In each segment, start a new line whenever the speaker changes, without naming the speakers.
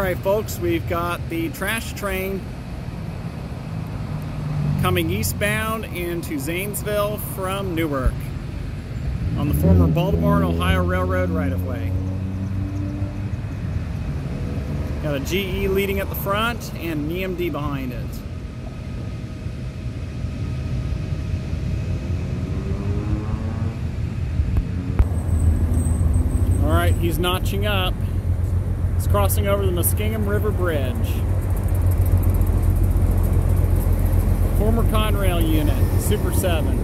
Alright folks, we've got the trash train coming eastbound into Zanesville from Newark on the former Baltimore and Ohio Railroad right-of-way. Got a GE leading at the front and an EMD behind it. Alright, he's notching up. He's crossing over the Muskingum River Bridge. Former Conrail unit, Super 7.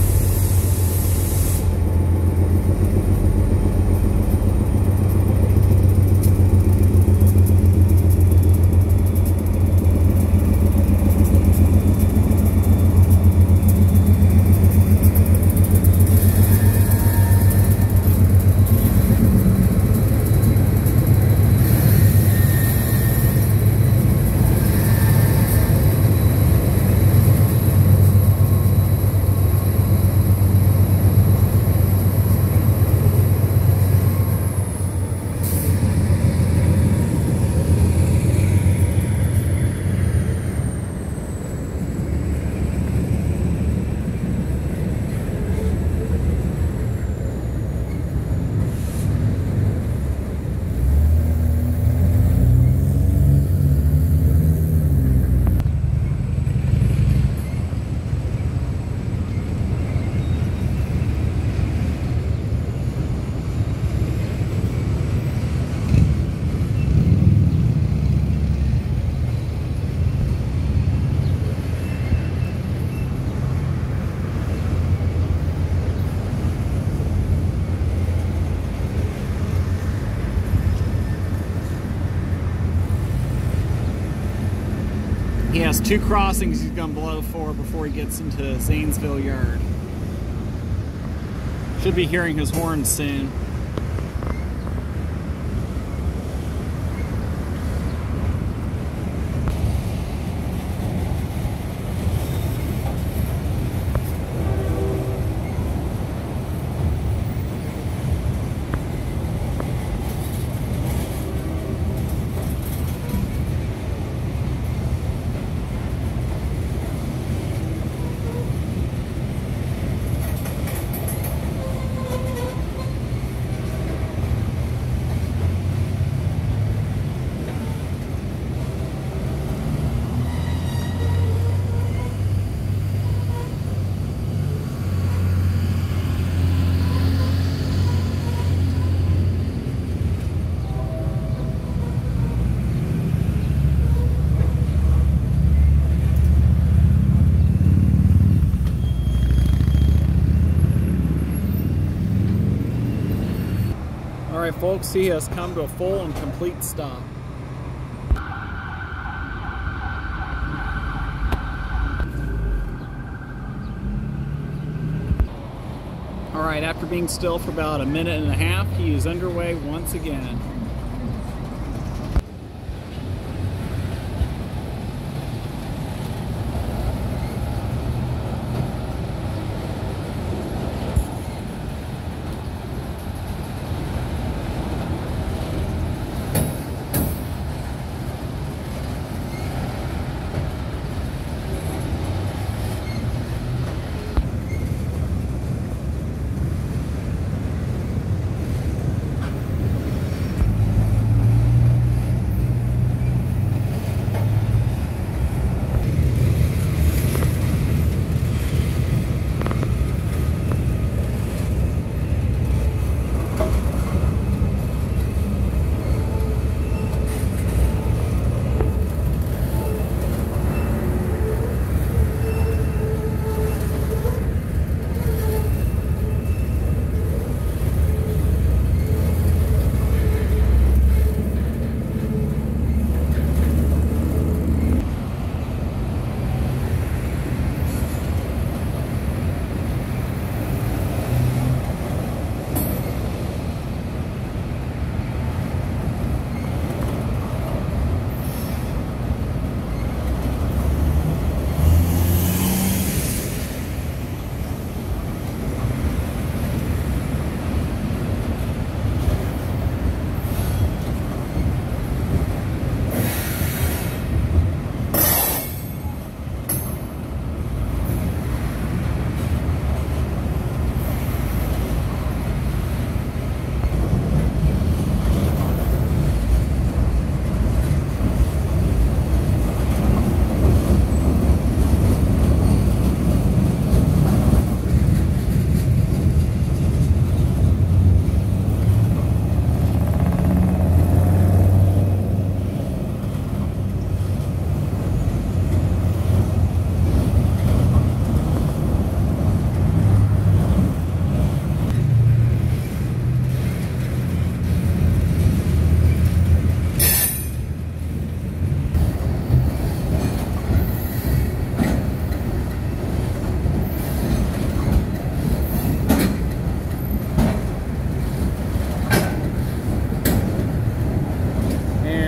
He has 2 crossings he's going to blow for before he gets into Zanesville Yard. Should be hearing his horn soon. Alright folks, he has come to a full and complete stop. Alright, after being still for about a minute and a half, he is underway once again.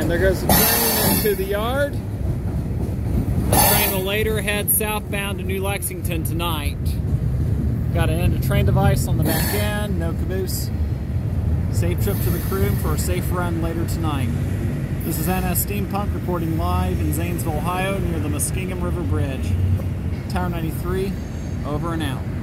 And there goes the train into the yard. The train will later head southbound to New Lexington tonight. Got an end-of-train device on the back end, no caboose. Safe trip to the crew for a safe run later tonight. This is NS Steampunk reporting live in Zanesville, Ohio near the Muskingum River Bridge. Tower 93, over and out.